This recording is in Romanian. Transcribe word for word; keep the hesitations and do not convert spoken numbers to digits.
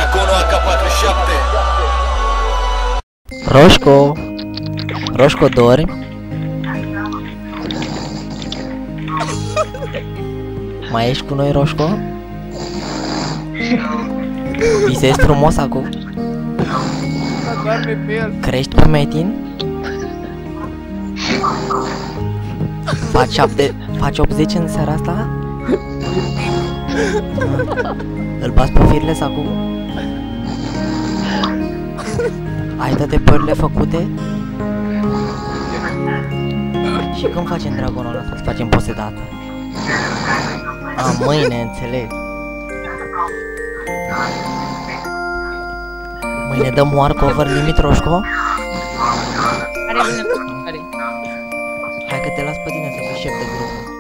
Dragonul A K patruzeci și șapte. Roșco, Roșco, dormi? Mai ești cu noi, Roșco? Visezi frumos acum? Crești pe metin? Faci șapte, faci optzeci în seara asta? Îl bați pe Fearless acum? Ai toate părurile făcute? Și când facem dragonul ăla? Să-ți facem posedată? A, mâine, înțeleg. Mâine dăm war cover limit, Roșco? Are bine, are. Hai că te las pe tine să fii șef de grup.